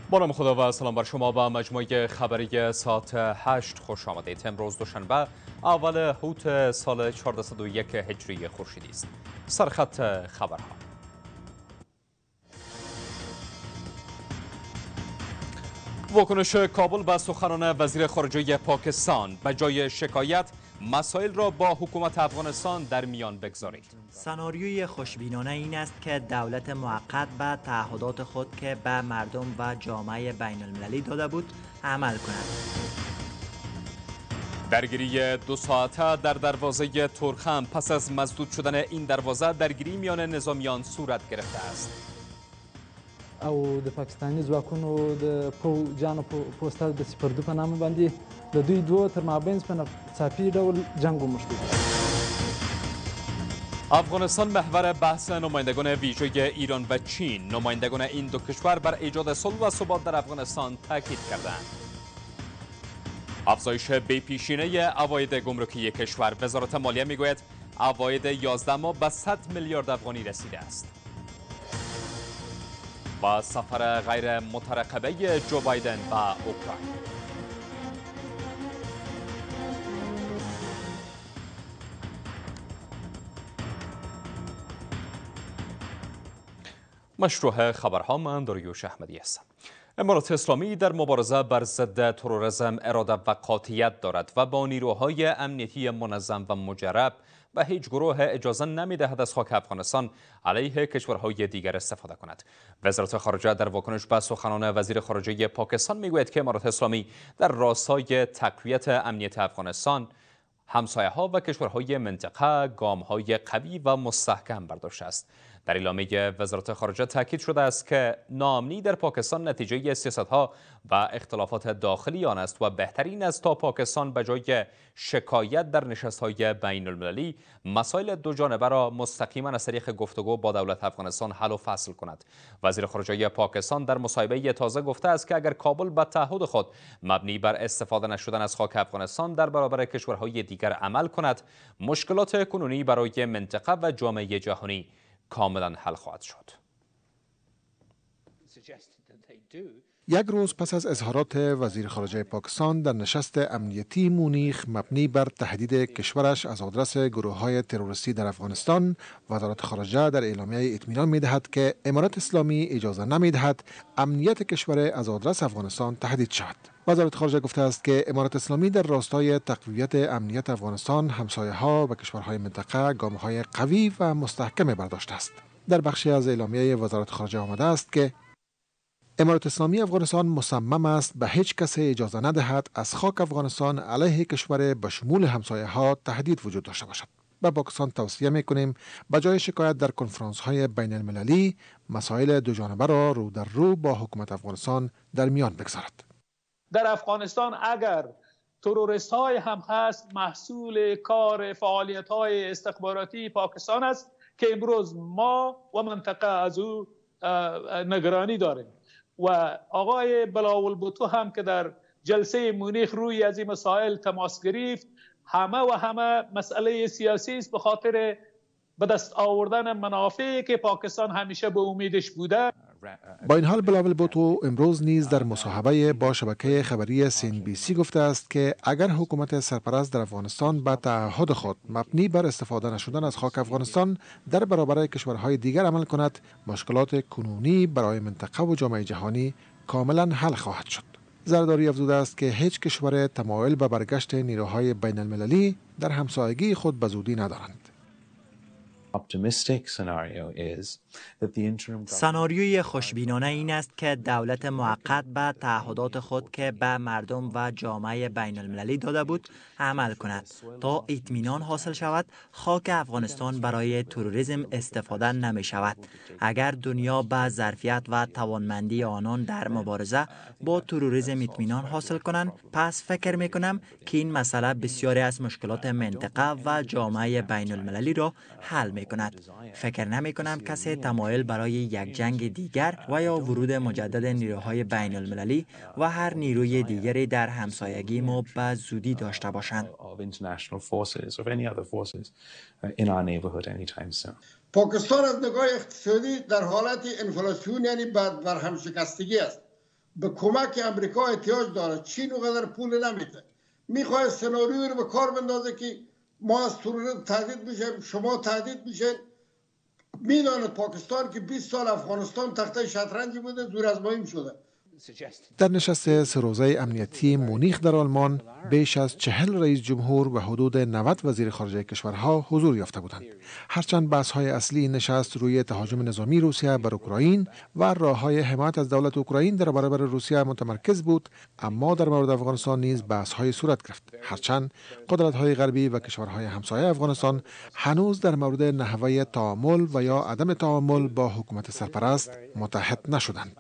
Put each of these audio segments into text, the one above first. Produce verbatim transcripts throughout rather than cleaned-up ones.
با نام خدا و سلام بر شما به مجموعه خبری ساعت هشت خوش آمدید. امروز دوشنبه اول هوت سال چهارصد و یک هجری خورشیدی است. سرخط خبرها. واکنش کابل به سخنان وزیر خارجه پاکستان: به جای شکایت مسائل را با حکومت افغانستان در میان بگذارید. سناریوی خوشبینانه این است که دولت موقت به تعهدات خود که به مردم و جامعه بین المللی داده بود عمل کند. درگیری دو ساعته در دروازه ترخم: پس از مسدود شدن این دروازه درگیری میان نظامیان صورت گرفته است. او د پاکستانی ځواکونو د پوځیانو پوسټر د سپردو په نامه باندې د دوی دوه تر مابین په ناڅاپي ډول جنگ وموښت. افغانستان محور بحث نمایندگان ویژه ایران و چین. نمایندگان این دو کشور بر ایجاد صلح و ثبات در افغانستان تاکید کردند. افزایش بی‌پیشینه عواید گمرکی کشور: وزارت مالیه میگوید عواید یازده ماه به صد میلیارد افغانی رسیده است. با سفر غیر مترقبه جو بایدن به اوکراین. مشروع خبرها، من داریوش احمدی هستم. امارات اسلامی در مبارزه بر ضد تروریسم اراده و قاطعیت دارد و با نیروهای امنیتی منظم و مجرب به هیچ گروه اجازه نمی‌دهد از خاک افغانستان علیه کشورهای دیگر استفاده کند. وزارت خارجه در واکنش به سخنان وزیر خارجه پاکستان میگوید که امارات اسلامی در راستای تقویت امنیت افغانستان، همسایه‌ها و کشورهای منطقه گام‌های قوی و مستحکم برداشته است. در اعلامیه وزارت خارجه تاکید شده است که ناامنی در پاکستان نتیجه سیاست‌ها و اختلافات داخلی آن است و بهترین است تا پاکستان به جای شکایت در نشست‌های بین المللی مسائل دو جانبه را مستقیما از طریق گفتگو با دولت افغانستان حل و فصل کند. وزیر خارجه پاکستان در مصاحبه تازه گفته است که اگر کابل به تعهد خود مبنی بر استفاده نشدن از خاک افغانستان در برابر کشورهای دیگر عمل کند، مشکلات کنونی برای منطقه و جامعه جهانی کاملا حل خواهد شد. یک روز پس از اظهارات وزیر خارجه پاکستان در نشست امنیتی مونیخ مبنی بر تهدید کشورش از آدرس گروه‌های تروریستی در افغانستان، وزارت خارجه در اعلامیه اطمینان می‌دهد که امارات اسلامی اجازه نمی‌دهد امنیت کشور از آدرس افغانستان تهدید شود. وزارت خارجه گفته است که امارات اسلامی در راستای تقویت امنیت افغانستان، همسایه‌ها و کشورهای منطقه گام‌های قوی و مستحکم برداشته است. در بخشی از اعلامیه وزارت خارجه آمده است که امارات اسلامی افغانستان مصمم است به هیچ کس اجازه ندهد از خاک افغانستان علیه کشور به شمول همسایه‌ها تهدید وجود داشته باشد. به پاکستان توصیه می‌کنیم به جای شکایت در کنفرانس‌های بین المللی مسائل دو جانبه را رو در رو با حکومت افغانستان در میان بگذارد. در افغانستان اگر تروریست های هم هست، محصول کار فعالیت های استخباراتی پاکستان است که امروز ما و منطقه از او نگرانی داریم. و آقای بلاولبوتو هم که در جلسه مونیخ روی از این مسائل تماس گرفت، همه و همه مسئله سیاسی است به خاطر به دست آوردن منافعی که پاکستان همیشه به امیدش بوده. با این حال بلاول بوتو امروز نیز در مصاحبه با شبکه خبری سین بی سی گفته است که اگر حکومت سرپرست در افغانستان به تعهد خود مبنی بر استفاده نشدن از خاک افغانستان در برابر کشورهای دیگر عمل کند، مشکلات کنونی برای منطقه و جامعه جهانی کاملا حل خواهد شد. زرداری افزوده است که هیچ کشور تمایل به برگشت نیروهای بین المللی در همسایگی خود به زودی ندارند. سناریوی خوشبینانه این است که دولت موقت به تعهدات خود که به مردم و جامعه بین المللی داده بود عمل کند تا اطمینان حاصل شود خاک افغانستان برای تروریسم استفاده نمی شود. اگر دنیا به ظرفیت و توانمندی آنان در مبارزه با تروریسم اطمینان حاصل کنند، پس فکر می کنم که این مسئله بسیاری از مشکلات منطقه و جامعه بین المللی را حل می کند. فکر نمی کنم کسی تمایل برای یک جنگ دیگر و یا ورود مجدد نیروهای بین المللی و هر نیروی دیگری در همسایگی ما به زودی داشته باشند. پاکستان از نگاه اقتصادی در حالت انفلاسیون یعنی بر هم شکستگی است. به کمک امریکا احتیاج داره. چین اونقدر پول نمیده. میخواد سناریویی رو به کار بندازه که ما از تروریسم تهدید میشیم، شما تهدید میشین. میداند پاکستان که بیست سال افغانستان تخته شطرنجی بوده، زور آزمایی شده. در نشست سه روزه امنیتی مونیخ در آلمان بیش از چهل رئیس جمهور و حدود نود وزیر خارجه کشورها حضور یافته بودند. هرچند بحث‌های اصلی این نشست روی تهاجم نظامی روسیه بر اوکراین و راه‌های حمایت از دولت اوکراین در برابر روسیه متمرکز بود، اما در مورد افغانستان نیز بحث‌های صورت گرفت. هرچند قدرت‌های غربی و کشورهای همسایه افغانستان هنوز در مورد نحوه تعامل و یا عدم تعامل با حکومت سرپرست متحد نشدند.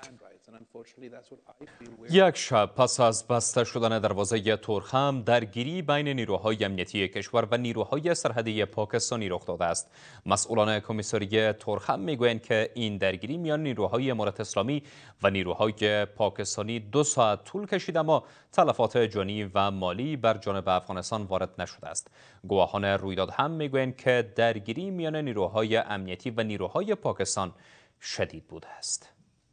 یک شب پس از بسته شدن دروازه تورخم، درگیری بین نیروهای امنیتی کشور و نیروهای سرحدی پاکستانی رخ داده است. مسئولان کمیساری تورخم میگویند که این درگیری میان نیروهای امارت اسلامی و نیروهای پاکستانی دو ساعت طول کشید، اما تلفات جانی و مالی بر جانب افغانستان وارد نشده است. گواهان رویداد هم میگویند که درگیری میان نیروهای امنیتی و نیروهای پاکستان شدید بوده است.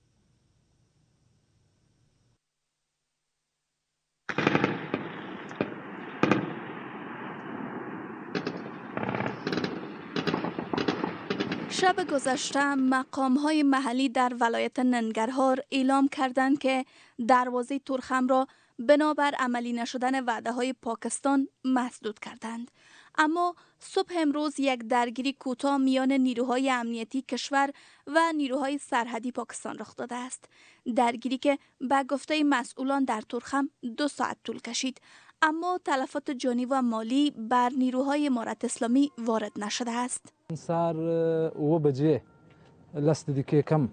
شب گذشته مقام‌های محلی در ولایت ننگرهار اعلام کردند که دروازه تورخم را بنابر عملی نشدن وعده‌های پاکستان مسدود کردند. اما صبح امروز یک درگیری کوتاه میان نیروهای امنیتی کشور و نیروهای سرحدی پاکستان رخ داده است. درگیری که به گفته مسئولان در تورخم دو ساعت طول کشید، اما تلفات جانی و مالی بر نیروهای امارت اسلامی وارد نشده است. سار و بجې لس دقیقې کم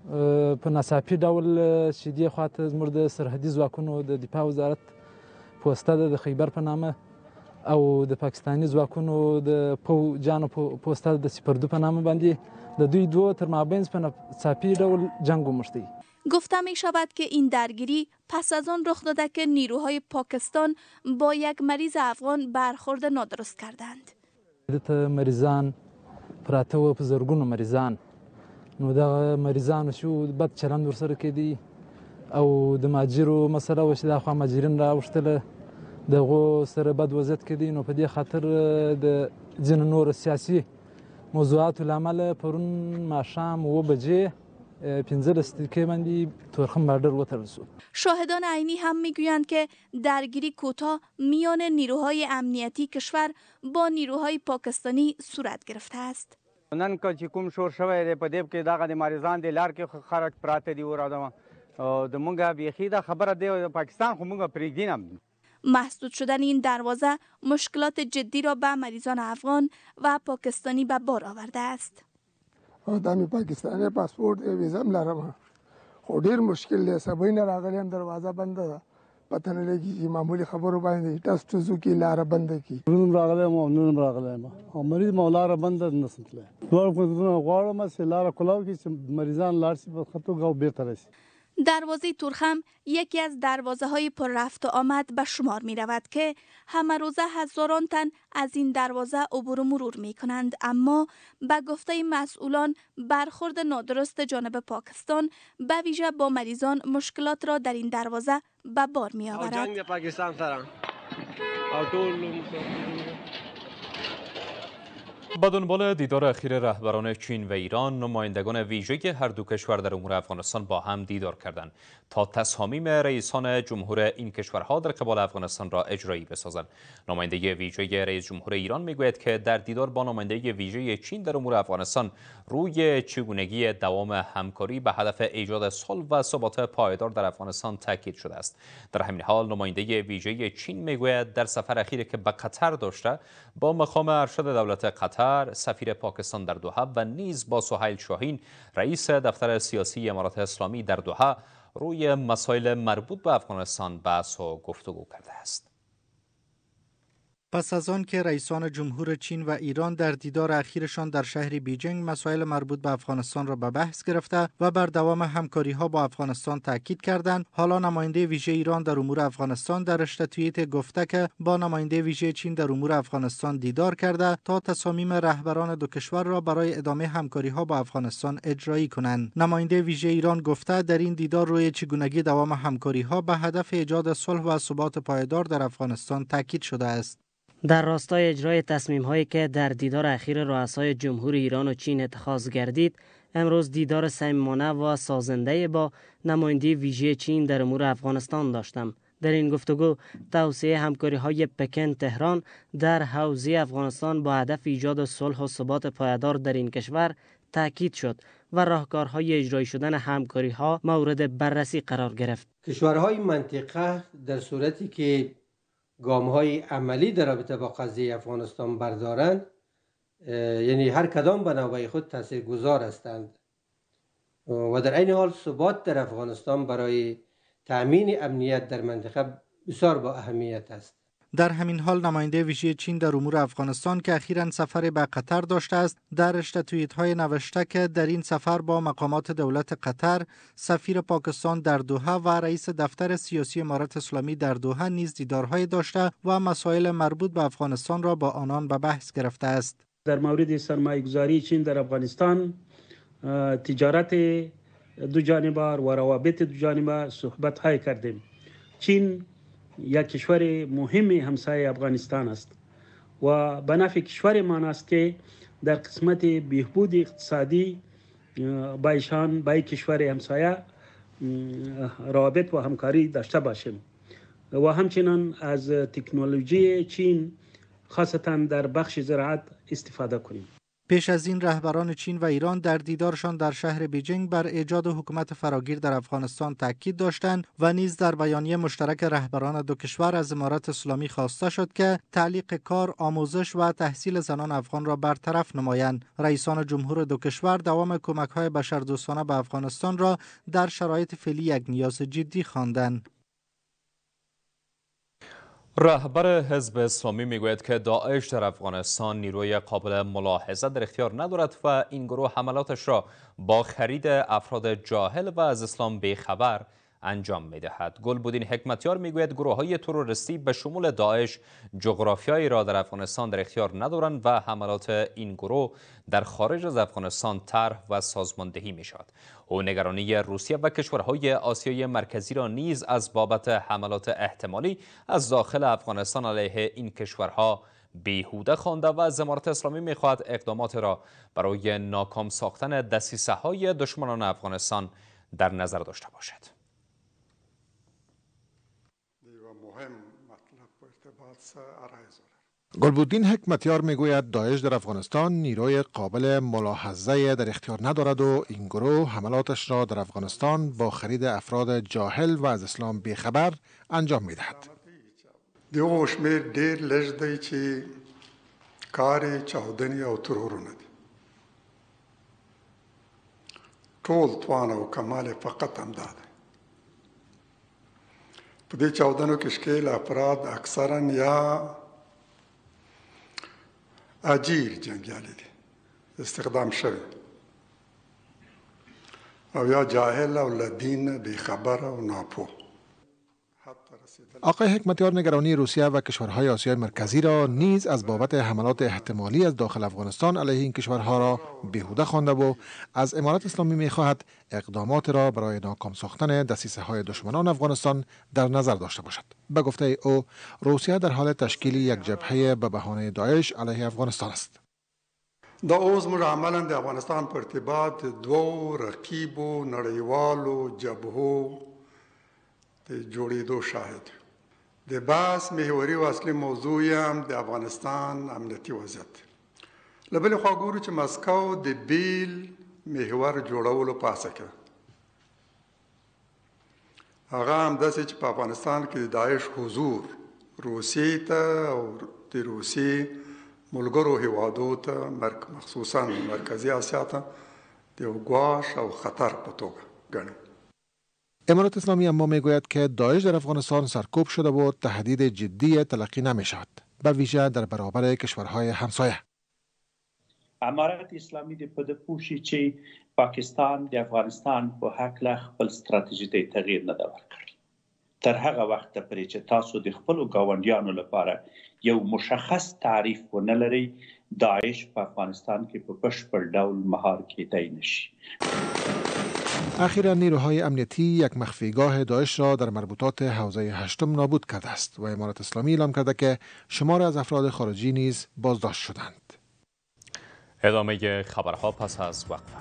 په ناڅاپي ډول چې دې خواته زموږ د سرحدي ځواکونو د دفاع وزارت پوسته ده د خیبر په نامه او د پاکستاني ځواکونو د پوجانو پوسته د سپردو په نامه باندې د دوی دوه تر مابینځ په ناڅاپي ډول جنگ وموښتی. گفته می شود که این درگیری پس از آن رخ داده که نیروهای پاکستان با یک مریض افغان برخورد نادرست کردند. دته مریضان پراته و په زرګونو مریضان، نو دغه مریضانو شو بد چلند ورسره کېدی او د ماجرو مسله وه چې دا خوا ماجرین راوښتله دغو سره بد وضعیت کېدی. نو په دې خاطر د ځینو نورو سیاسي موضوعاتو له امله پرون ماښام اوه بجې پنځلس دقیقې باندې تورخم بارډر وتړل شو. شاهدان عینی هم میگویند که درگیری کوتاه میان نیروهای امنیتی کشور با نیروهای پاکستانی صورت گرفته است. نن که چې کوم شور شوی دی په دې کې دغه د مریضان د لار کې خلک پراته دي او د مونږ بیخي دا خبره دی پاکستان خو مونږ پرېږدي نه. مسدود شدن این دروازه مشکلات جدی را به مریضان افغان و پاکستانی به بار آورده است. دامی پاکستانی پاسپورت ویزا لرم خو ډیر مشکل دی، سبا نه راغلی هم دروازه بنده ده، پته نه لګي چې معمولي خبرو باندې ټسټ وکړي لاره بنده کړي. نن راغلی یم نن راغلی یم او مریض مو لاره بنده نشم تللی. دوه کوزونه غواړم چې لاره کلاو کړي چې مریضان لاړ شي په خطو غو بیرته راشي. دروازه تورخم یکی از دروازه های پر رفت و آمد به شمار می رود که همه روزه هزاران تن از این دروازه عبور و مرور می کنند، اما به گفته مسئولان برخورد نادرست جانب پاکستان به ویژه با مریضان مشکلات را در این دروازه به بار می آورد. جنگ پاکستان سره او ټول با دنبال دیدار اخیر رهبران چین و ایران، نمایندگان ویژه هر دو کشور در امور افغانستان با هم دیدار کردند تا تصامیم رئیسان جمهور این کشورها در قبال افغانستان را اجرایی بسازند. نماینده ویژه رئیس جمهور ایران میگوید که در دیدار با نماینده ویژه چین در امور افغانستان روی چگونگی دوام همکاری به هدف ایجاد صلح و ثبات پایدار در افغانستان تاکید شده است. در همین حال نماینده ویژه چین میگوید در سفر اخیری که به قطر داشته با مقام ارشد دولت قطر، سفیر پاکستان در دوحه و نیز با سهیل شاهین رئیس دفتر سیاسی امارات اسلامی در دوحه روی مسائل مربوط به افغانستان بحث و گفتگو کرده است. پس از آن که رئیسان جمهور چین و ایران در دیدار اخیرشان در شهر بیجینگ مسائل مربوط به افغانستان را به بحث گرفته و بر دوام همکاری‌ها با افغانستان تاکید کردند، حالا نماینده ویژه ایران در امور افغانستان در رشته توییت گفته که با نماینده ویژه چین در امور افغانستان دیدار کرده تا تصامیم رهبران دو کشور را برای ادامه همکاری‌ها با افغانستان اجرایی کنند. نماینده ویژه ایران گفته در این دیدار روی چگونگی دوام همکاری‌ها به هدف ایجاد صلح و ثبات پایدار در افغانستان تاکید شده است. در راستای اجرای تصمیم‌هایی که در دیدار اخیر رؤسای جمهور ایران و چین اتخاذ گردید، امروز دیدار صمیمانه و سازنده با نماینده ویژه چین در امور افغانستان داشتم. در این گفتگو توسعه همکاری‌های پکن تهران در حوزه افغانستان با هدف ایجاد صلح و ثبات پایدار در این کشور تاکید شد و راهکارهای اجرایی شدن همکاری‌ها مورد بررسی قرار گرفت. کشورهای منطقه در صورتی که گام‌های عملی در رابطه با قضیه افغانستان بردارند، یعنی هر کدام به نوبه خود تاثیرگذار هستند و در عین حال ثبات در افغانستان برای تأمین امنیت در منطقه بسیار با اهمیت است. در همین حال نماینده ویژه چین در امور افغانستان که اخیراً سفر به قطر داشته است، در رشته توییت‌های نوشته که در این سفر با مقامات دولت قطر، سفیر پاکستان در دوحه و رئیس دفتر سیاسی امارت اسلامی در دوحه نیز دیدارهای داشته و مسائل مربوط به افغانستان را با آنان به بحث گرفته است. در مورد سرمایه‌گذاری چین در افغانستان، تجارت دو جانبه و روابط دو جانبه صحبت‌های کردیم. چین یک کشور مهم همسایه افغانستان است و به نفع کشور ما است که در قسمت بهبود اقتصادی با ایشان با کشور همسایه روابط و همکاری داشته باشیم و همچنین از تکنولوژی چین خاصتا در بخش زراعت استفاده کنیم. پیش از این رهبران چین و ایران در دیدارشان در شهر بیجینگ بر ایجاد حکومت فراگیر در افغانستان تاکید داشتند و نیز در بیانیه مشترک رهبران دو کشور از امارت اسلامی خواسته شد که تعلیق کار، آموزش و تحصیل زنان افغان را برطرف نمایند. رئیسان جمهور دو کشور دوام کمک‌های بشردوستانه به افغانستان را در شرایط فعلی یک نیاز جدی خواندند. رهبر حزب اسلامی میگوید که داعش در افغانستان نیروی قابل ملاحظه در اختیار ندارد و این گروه حملاتش را با خرید افراد جاهل و از اسلام بیخبر انجام میدهد. گلبودین حکمتیار میگوید گروه های تروریستی به شمول داعش جغرافیایی را در افغانستان در اختیار ندارند و حملات این گروه در خارج از افغانستان طرح و سازماندهی می شود. او نگرانی روسیه و کشورهای آسیای مرکزی را نیز از بابت حملات احتمالی از داخل افغانستان علیه این کشورها بیهوده خوانده و از امارت اسلامی می‌خواهد اقدامات را برای ناکام ساختن دسیسه‌های دشمنان افغانستان در نظر داشته باشد. گلبودین حکمتیار میگوید داعش در افغانستان نیروی قابل ملاحظه در اختیار ندارد و این گروه حملاتش را در افغانستان با خرید افراد جاهل و از اسلام بیخبر انجام میدهد. دیو شمیر ډیر لږ دی چې کار چاودنې او ترورونه دي. ټول توان او کمال فقط همدا دی. په دې چاودنو کې ښکېل افراد اکثرا یا اجیر جنگیالی دي، استخدام شوی او یا جاهل او لدین بیخبر او ناپوه. آقای حکمتیار نگرانی روسیه و کشورهای آسیای مرکزی را نیز از بابت حملات احتمالی از داخل افغانستان علیه این کشورها را بیهوده خوانده و از امارت اسلامی می‌خواهد اقدامات را برای ناکام ساختن دسیسه‌های دشمنان افغانستان در نظر داشته باشد. به گفته او روسیه در حال تشکیل یک جبهه به بهانه داعش علیه افغانستان است. دا اوس موږ عملاً د افغانستان په ارتباط دوو رقیبو نړیوالو جبهو د جوړېدو شاهد یو. د بحث محوري او اصلي موضوع یې هم د افغانستان امنیتي وضعیت دی. له بلې خوا ګورو چې مسکو د بیل محور جوړولو په هڅه کې ده. هغه همداسې چې په افغانستان کې د داعش حضور روسیې ته او د روسیې ملګرو هیوادو ته مخصوصا مرکزی آسیا ته د یو ګواښ او خطر په توګه ګڼي. امارت اسلامی اما میگوید که داعش در افغانستان سرکوب شده و تهدید جدی تلقی نمی شود. به ویژه در برابر کشورهای همسایه. امارت اسلامي د په د پوښي چې پاکستان د افغانستان په حق له خپل ستراتیژي ته تغییر نه دا ورکړي تر هغه وخت پرې چې تاسو د خپل ګاونډیانو لپاره یو مشخص تعریف ونه لرئ داعش په افغانستان کې په بشپړ ډول مهار کېدای نشي. اخیرا نیروهای امنیتی یک مخفیگاه داعش را در مربوطات حوزه هشتم نابود کرده است و امارت اسلامی اعلام کرده که شمار از افراد خارجی نیز بازداشت شدند. ادامه خبرها پس از وقفه.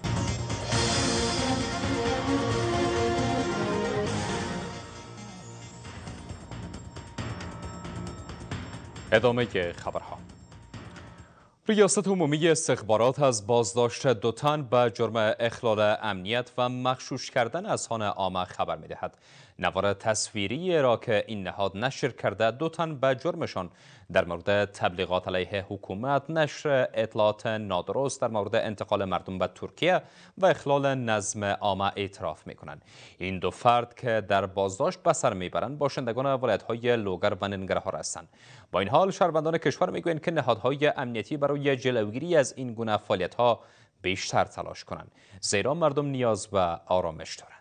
ادامه خبرها. ریاست عمومی استخبارات از بازداشت دو تن به جرم اخلال امنیت و مغشوش کردن اذهان عامه خبر می‌دهد. نوار تصویری را که این نهاد نشر کرده دو تن به جرمشان در مورد تبلیغات علیه حکومت، نشر اطلاعات نادرست در مورد انتقال مردم به ترکیه و اخلال نظم عامه اعتراف می‌کنند. این دو فرد که در بازداشت به سر میبرند باشندگان ولایت‌های لوگر و ننگرهار هستند. با این حال شهروندان کشور میگویند که نهادهای امنیتی برای جلوگیری از این گونه فعالیت‌ها بیشتر تلاش کنند، زیرا مردم نیاز به آرامش دارند.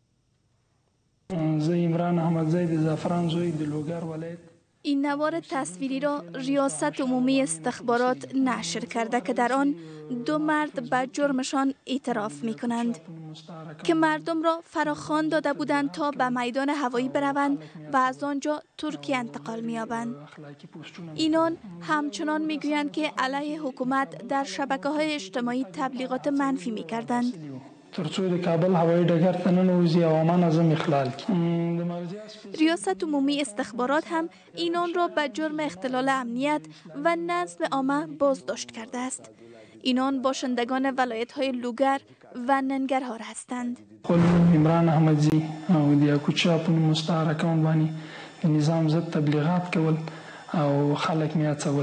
این نوار تصویری را ریاست عمومی استخبارات نشر کرده که در آن دو مرد به جرمشان اعتراف می کنند که مردم را فراخوان داده بودند تا به میدان هوایی بروند و از آنجا ترکیه انتقال می یابند. اینان همچنان می گویند که علیه حکومت در شبکه‌های اجتماعی تبلیغات منفی می کردند. ریاست عمومی استخبارات هم اینان را به جرم اختلال امنیت و نظم عامه بازداشت کرده است. اینان باشندگان ولایت‌های لوگر و ننگرهار هستند. عمران احمدزی او د کوچا په مستعارکان باندې نظام ضد تبلیغات کول او خلک میاڅول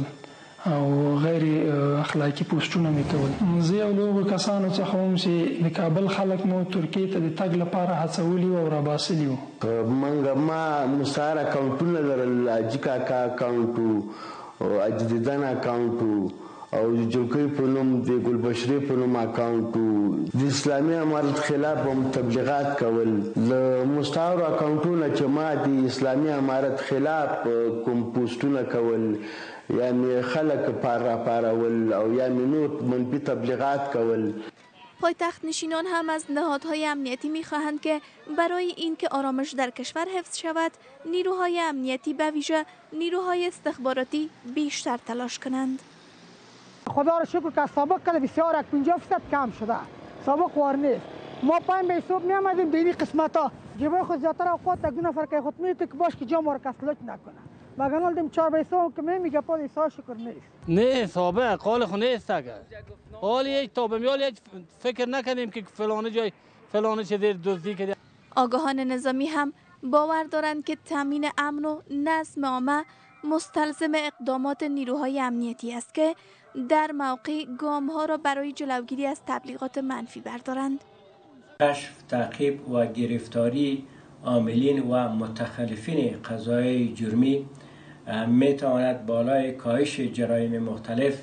او غیر اخلاقی پوسټونه میکول. زه یو له کسانو څخه هم چې د کابل خلک مو ترکیه ته د تګ لپاره هڅولي او راباسلي وو. منګه ما مستعار اکاونټونه لرل، اجکا کا اکاونټ او اجددان اکاونټ او جوکی په نوم د ګلبشری په نوم اکاونټ د اسلامي امارت خلاف هم تبلیغات کول. له مستعار اکاونټونه چې ما د اسلامي امارت خلاف کوم پوسټونه کول، یعنی خلق پارا پارول او یعنی نوت منفی تبلیغات کول. پایتخت نشینان هم از نهادهای امنیتی می‌خواهند که برای اینکه آرامش در کشور حفظ شود، نیروهای امنیتی به ویژه نیروهای استخباراتی بیشتر تلاش کنند. خدا را شکر که سابق کل بسیار پنجاه درصد کم شده. سابق وار نیست. ما پایم به صبح می‌آمدیم دیدی قسمتا جیبای خود زیاتر اوقات یک دو نفر که خود می‌رید که باش که جام ور کسلوچ نکنه. مگنال دیم چهار بیسا که میگه پا دیسا شکر نیست. نه سابق قال خو نیست اگر حالی یک تابمیال یک فکر نکنیم که فلانه جای فلانه چه دیر دزدی که آگاهان نظامی هم باور دارند که تامین امن و نظم عامه مستلزم اقدامات نیروهای امنیتی است که در موقع گام ها را برای جلوگیری از تبلیغات منفی بردارند. کشف، تعقیب و گرفتاری عاملین و متخلفین قضای جرمی می تواند بالای کاهش جرایم مختلف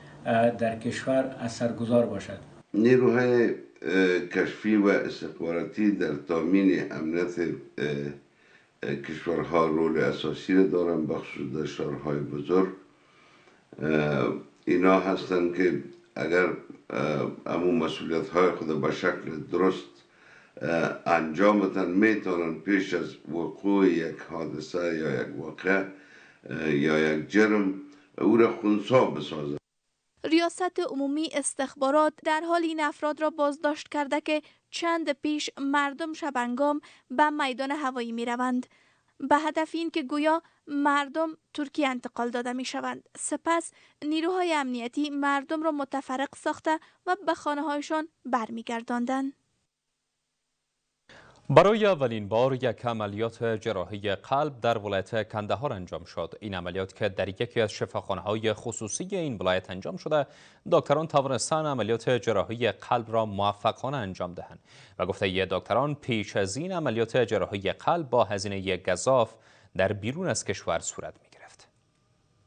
در کشور اثرگذار باشد. نیروهای کشفی و استخباراتی در تامین امنیت کشورها رول اساسی دارند، بخصوص در شهرهای بزرگ. اینا هستند که اگر امون مسئولیت های خود به شکل درست انجام بدن میتونن پیش از وقوع یک حادثه یا یک واقعه یا یک جرم او را خنثی بسازند. ریاست عمومی استخبارات در حال این افراد را بازداشت کرده که چند پیش مردم شبانگام به میدان هوایی می روند به هدف این که گویا مردم ترکیه انتقال داده می شوند. سپس نیروهای امنیتی مردم را متفرق ساخته و به خانه هایشان برمیگرداندند. برای اولین بار یک عملیات جراحی قلب در ولایت کندهار انجام شد. این عملیات که در یکی از شفاخانه‌های خصوصی این ولایت انجام شده، دکتران توانستند عملیات جراحی قلب را موفقانه انجام دهند و گفته دکتران پیش از این عملیات جراحی قلب با هزینه گزاف در بیرون از کشور صورت می گرفت.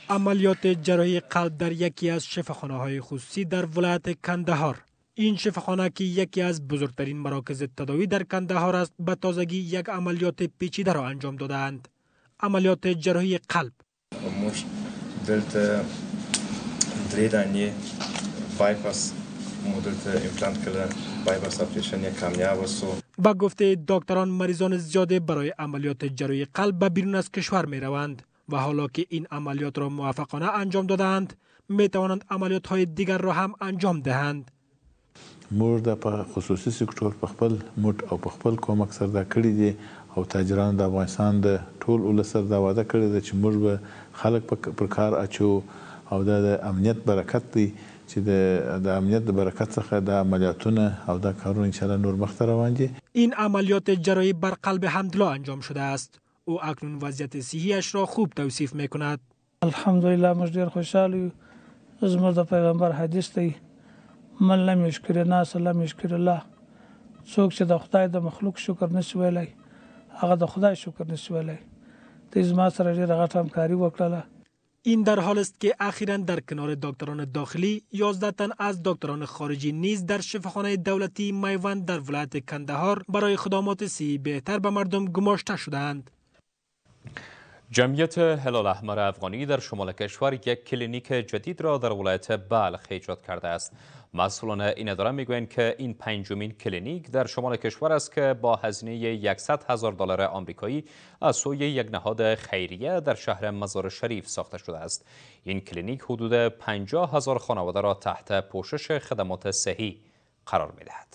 عملیات جراحی قلب در یکی از شفاخانه‌های خصوصی در ولایت کندهار. این شفاخانه که یکی از بزرگترین مراکز تداوی در کندهار است، به تازگی یک عملیات پیچیده را انجام دادند. عملیات جراحی قلب. مش دلتا دریدانی بایپاس مدت ایمپلانت کردن، بایپاس اپریشن یک کامیاب است. با گفته دکتران مریضان زیاده برای عملیات جراحی قلب به بیرون از کشور می روند و حالا که این عملیات را موفقانه انجام دادند می توانند عملیات های دیگر را هم انجام دهند. موږ د خصوصي سکتور په خپل موټ او په خپل کومک سره دا کړی دي او تاجران د افغانستان د ټول ولس سره دا وعده کړې ده چې موږ به خلک پر کار اچو او د امنیت برکت دی چې د امنیت د برکت څخه د عملیاتونه او د کارونه ان شاء الله نور مخ ته روان دي. این عملیات جراحی بر قلب حمدالله انجام شده است. او اکنون وضعیت صحیش را خوب توصیف می کند. الحمدلله موږ ډیر خوشاله یو. زموږ د پیغمبر حدیث دی من لم یشکر الناس لم یشکر الله. څوک چې د خدای د مخلوق شکر نشي ویلی هغه د خدای شکر نشي ویلی. ته زما سره ډیره غټه همکاري وکړله. این در حال است که اخیراً در کنار دکتران داخلی یازده تن از دکتران خارجی نیز در شفاخانه دولتی میوند در ولایت کندهار برای خدمات صحی بهتر به مردم گماشته شدند. جمعیت هلال احمر افغانی در شمال کشور یک کلینیک جدید را در ولایت بلخ ایجاد کرده است. مسئولان این اداره میگویند که این پنجمین کلینیک در شمال کشور است که با هزینه صد هزار دلار آمریکایی از سوی یک نهاد خیریه در شهر مزار شریف ساخته شده است. این کلینیک حدود پنجاه هزار خانواده را تحت پوشش خدمات صحی قرار می‌دهد.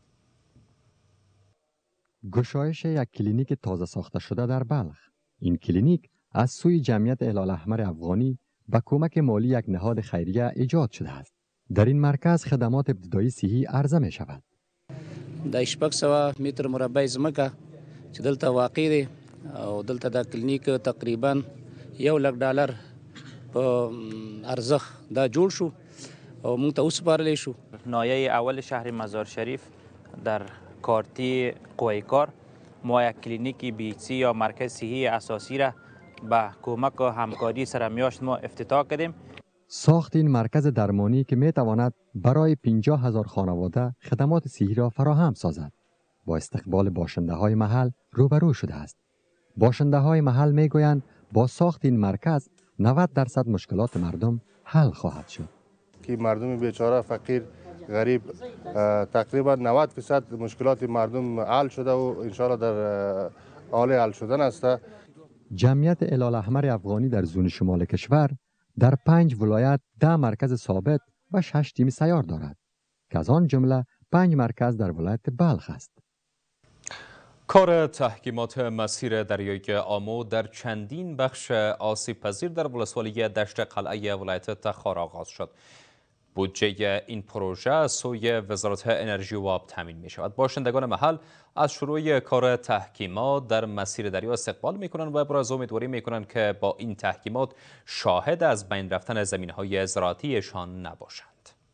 گشایش یک کلینیک تازه ساخته شده در بلخ. این کلینیک از سوی جمعیت هلال احمر افغانی با کمک مالی یک نهاد خیریه ایجاد شده است. در این مرکز خدمات ابتدایی صحی عرضه می شود. د شپږ سوه متر مربع ځمکه چې دلته واقع دی او دلته د کلینیک تقریبا یو لک ډالر په ارزښت دا جوړ شو او موږ ته وسپارلی شو. نایه اول شهر مزار شریف در کارتی قوی کار ما یک کلینیک بیسی یا مرکز صحی اساسی را با کمک و همکاری سرمیاشت ما افتتاح کردیم. ساخت این مرکز درمانی که می تواند برای پنجاه هزار خانواده خدمات صحی را فراهم سازد با استقبال باشنده های محل روبرو شده است. باشنده های محل می گویند با ساخت این مرکز نود درصد مشکلات مردم حل خواهد شد. که مردم بیچاره فقیر غریب تقریبا نود درصد مشکلات مردم حل شده و انشاءالله در حال حل شدن است. جمعیت هلال احمر افغانی در زون شمال کشور در پنج ولایت ده مرکز ثابت و شش تیم سیار دارد که از آن جمله پنج مرکز در ولایت بلخ است. کار تحکیمات مسیر دریای آمو در چندین بخش آسیب پذیر در ولسوالی دشت قلعه ولایت تخار آغاز شد. بودجه این پروژه از سوی وزارت انرژی و آب تامین می شود. باشندگان محل از شروع کار تحکیمات در مسیر دریا استقبال می کنند و ابراز امیدواری می کنند که با این تحکیمات شاهد از بین رفتن زمینهای زراعتیشان نباشند.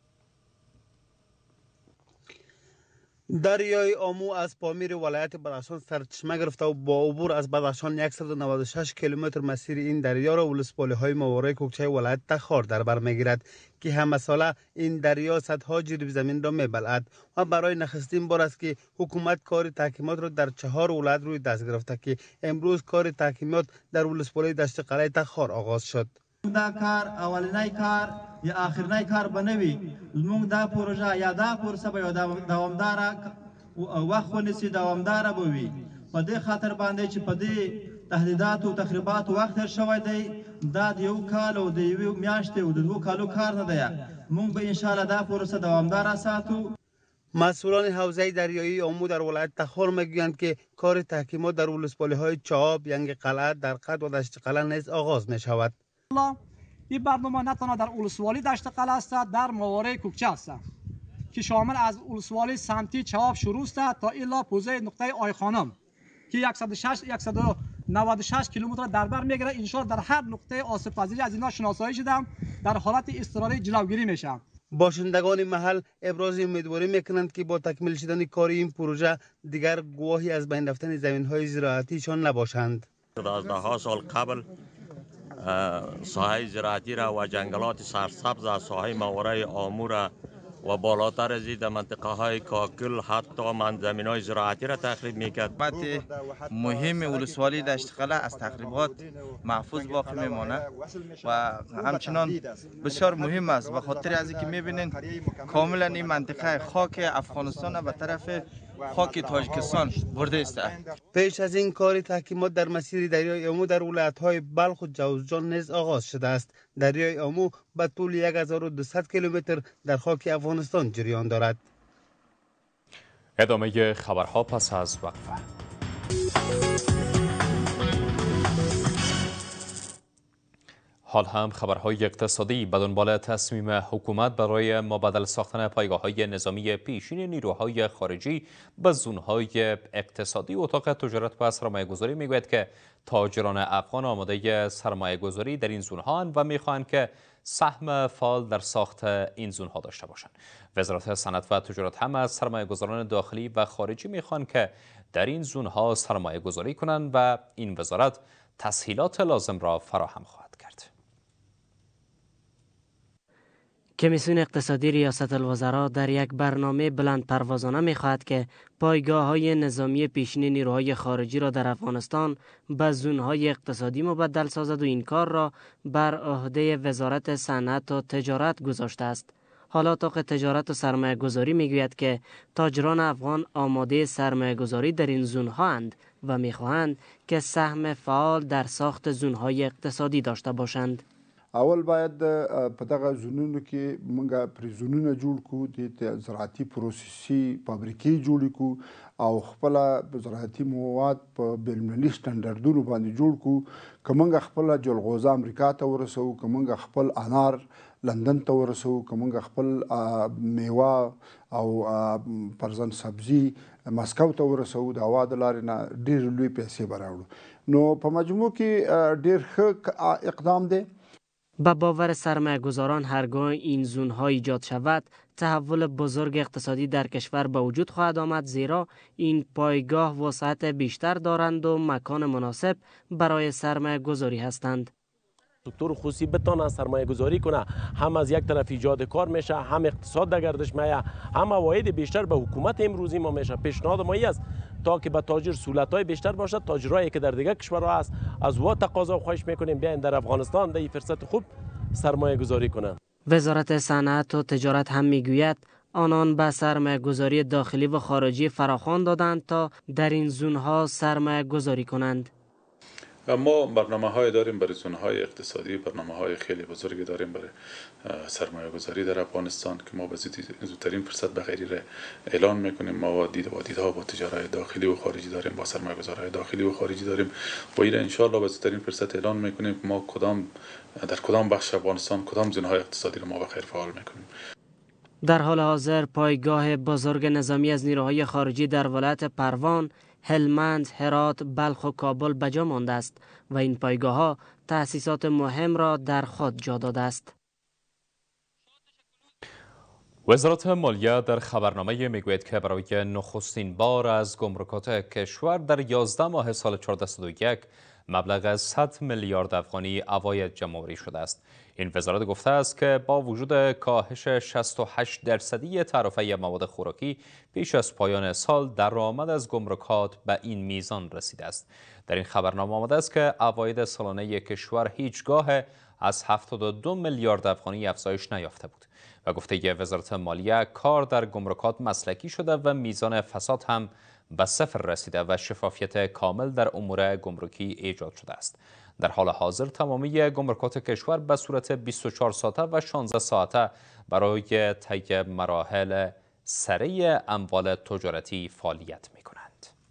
دریای آمو از پامیر ولایت بدخشان سرچشمه گرفته و با عبور از بدخشان صد و نود و شش کیلومتر مسیر این دریا را ولسوالی های ماورای کوکچه ولایت تخار در بر میگیرد که همه ساله این دریا صدها جریب زمین را میبلعد و برای نخستین بار است که حکومت کار تحکیمات را در چهار ولایت روی دست گرفته که امروز کار تحکیمات در ولسوالی دشت قلعه تخار آغاز شد. دا کار اولنی کار یا آخرنی کار بنوي زموږ دا پروژه یا دا پروسه به دوامداره وخت ونیسي دوامداره به وي په دې خاطر باندې چې په دې تهدیدات او تخریبات وخت تیر شوی دی دا د یو کال او د یوې میاشتې او د دوه کالو کار نه دی. موږ به انشاءالله دا پروسه دوامداره ساتو. مسئولان حوزه دریایی آمو در ولایت تخار میگویند که کار تحکیمات در ولسوالی های چاب، ینگ قلعه، درقد و دشت قلعه نیز آغاز می شود. این برنامه نه تنها در ولسوالی دشت قلعه است، در ماورای کوکچه است که شامل از ولسوالی سمتی چاب شروع است تا الی پوزه نقطه آی خانم که صد و شش صد و نود و شش کیلومتر در بر میگیره. ان شاء الله در هر نقطه آسیب پذیری از اینا شناسایی شدم در حالت اضطراری جلوگیری میشم. باشندگان محل ابراز امیدواری میکنند که با تکمیل شدن کار این پروژه دیگر گواهی از بین رفتن زمین‌های زراعتیشان نباشند. از ده ها سال قبل ساحه زراعتی را و جنگلات سرسبز از ساحه ماورای آمو را و بالاتر از این در منطقه های کاکل حتی منزمین های زراعتی را تخریب میکرد. قسمت مهم ولسوالی دشت قلعه از تخریبات محفوظ باقی میمانه و همچنان بسیار مهم است به خاطر از اینکه میبینین کاملا این منطقه خاک افغانستان به طرف خاک تاجیکستان برده است. پیش از این کار تحکیمات در مسیر دریای آمو در ولایت‌های بلخ و جوزجان نیز آغاز شده است. دریای آمو به طول یک هزار و دویست کیلومتر در خاک افغانستان جریان دارد. ادامه خبرها پس از وقفه. حال هم خبرهای اقتصادی. به دنبال تصمیم حکومت برای مبادله ساختن پایگاه‌های نظامی پیشین نیروهای خارجی به زون‌های اقتصادی، اتاق تجارت و سرمایه‌گذاری میگوید که تاجران افغان آماده سرمایه‌گذاری در این زون‌هاند و می‌خواهند که سهم فعال در ساخت این زون‌ها داشته باشند. وزارت صنعت و تجارت هم از سرمایه‌گذاران داخلی و خارجی می‌خواهند که در این زون‌ها سرمایه‌گذاری کنند و این وزارت تسهیلات لازم را فراهم خواهد کرد. کمیسیون اقتصادی ریاست الوزراء در یک برنامه بلند پروازانه می خواهد که پایگاه های نظامی پیشین نیروهای خارجی را در افغانستان به زونهای اقتصادی مبدل سازد و این کار را بر عهده وزارت صنعت و تجارت گذاشته است. حالا اتاق تجارت و سرمایه گذاری می گوید که تاجران افغان آماده سرمایه گذاری در این زونها اند و می خواهند که سهم فعال در ساخت زونهای اقتصادی داشته باشند. اول باید په دغه زونونو کې موږ پرې زونونه جوړ کړو، د زراعتي پروسسي فابریکې جوړې کړو او خپله زراعتي مواد په بینالمللي سټنډرډونو باندې جوړ کړو. که موږ خپله جلغوزه امریکا ته ورسوو، که موږ خپل انار لندن ته ورسوو، که موږ خپل میوه او فرضاً سبزي مسکو ته ورسوو، د هوا د لارې نه ډېرې لوی پیسې به راوړو. نو په مجموع کې ډېر ښه اقدام دی. با باور سرمایه گذاران هرگاه این زونها ایجاد شود تحول بزرگ اقتصادی در کشور به وجود خواهد آمد، زیرا این پایگاه وسعت بیشتر دارند و مکان مناسب برای سرمایه گذاری هستند. سکتور خصوصی بتونه سرمایه گذاری کنه، هم از یک طرف ایجاد کار میشه، هم اقتصاد در گردش میه، هم عواید بیشتر به حکومت امروزی ما میشه. پیشنهاد ما است تا که به تاجر سهولت‌های بیشتر باشد. تاجرایی که در دیگر کشورها هست از وا تقاضا خواهش میکنیم بیاین در افغانستان در این فرصت خوب سرمایه گذاری کنند. وزارت صنعت و تجارت هم میگوید آنان به سرمایه گذاری داخلی و خارجی فراخوان دادند تا در این زونها سرمایه گذاری کنند. ما برنامه های داریم برای زون های اقتصادی، برنامه های خیلی بزرگی داریم برای سرمایه گذاری در افغانستان که ما به زودترین فرصت به غیر اعلان میکنیم. ما دید و دیدها با تجارای داخلی و خارجی داریم، با سرمایه گذارهای داخلی و خارجی داریم و این انشالله به زودترین فرصت اعلان میکنیم ما کدام در کدام بخش افغانستان کدام زون های اقتصادی رو ما به خیر فعال میکنیم. در حال حاضر پایگاه بزرگ نظامی از نیروهای خارجی در ولایت پروان، هلمند، هرات، بلخ و کابل بجا مانده است و این پایگاه ها تأسیسات مهم را در خود جا داده است. وزارت مالیه در خبرنامه میگوید که برای نخستین بار از گمرکات کشور در یازده ماه سال چهارده صد و یک مبلغ صد میلیارد افغانی عواید جمع‌آوری شده است. این وزارت گفته است که با وجود کاهش شصت و هشت درصدی تعرفه مواد خوراکی پیش از پایان سال درآمد از گمرکات به این میزان رسیده است. در این خبرنامه آمده است که عواید سالانه کشور هیچگاه از هفتاد و دو میلیارد افغانی افزایش نیافته بود و گفته وزارت مالیه کار در گمرکات مسلکی شده و میزان فساد هم به صفر رسیده و شفافیت کامل در امور گمرکی ایجاد شده است. در حال حاضر تمامی گمرکات کشور به صورت بیست و چهار ساعته و شانزده ساعته برای طی مراحل سریع اموال تجارتی فعالیت می کنند.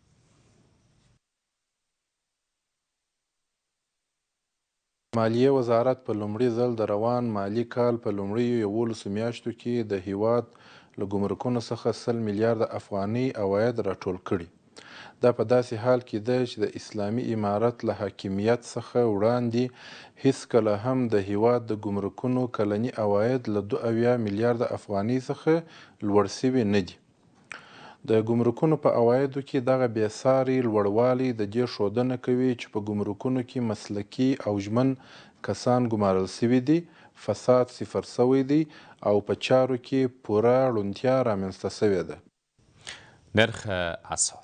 مالیې وزارت په لومړي ځل د روان مالی کال په لومړیو یولسو میاشتو کې د هیواد له ګمرکونو څخه سل میلیارده افغاني عواید راټول کړي. دا په داسې حال کې ده چې د اسلامي امارت له حاکمیت څخه وړاندې هیڅکله هم د هیواد د ګمرکونو کلني عواید له دوه اویا میلیارده افغاني څخه لوړ سوي نه دي. د ګمرکونو په عوایدو کې دغه بېساري لوړوالی د دې ښودنه کوي چې په ګمرکونو کې مسلکي او ژمن کسان ګمارل سوي دي، فساد صفر سوی دی او په چارو کې پوره روڼتیا رامنځته سوې ده. نرخ اسعار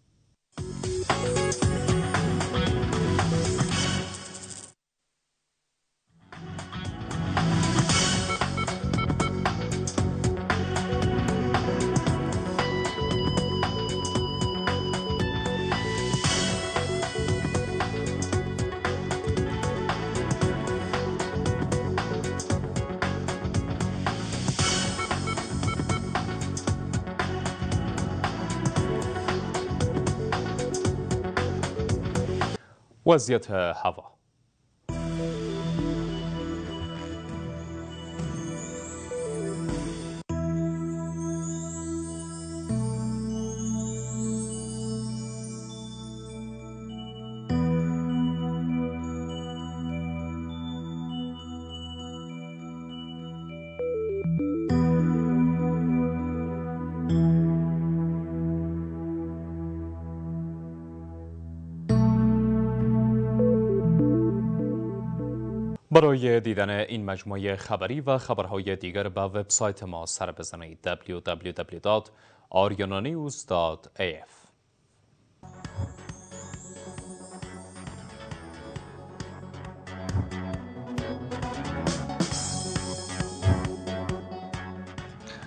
وضعیت هوا. برای دیدن این مجموعه خبری و خبرهای دیگر به وبسایت ما سر بزنید دبلیو دبلیو دبلیو دات آریانا نیوز دات ای اف.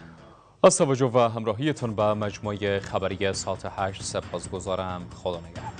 از توجه و همراهیتون به مجموعه خبری ساعت هشت سپاسگزارم. خدا نگهدار.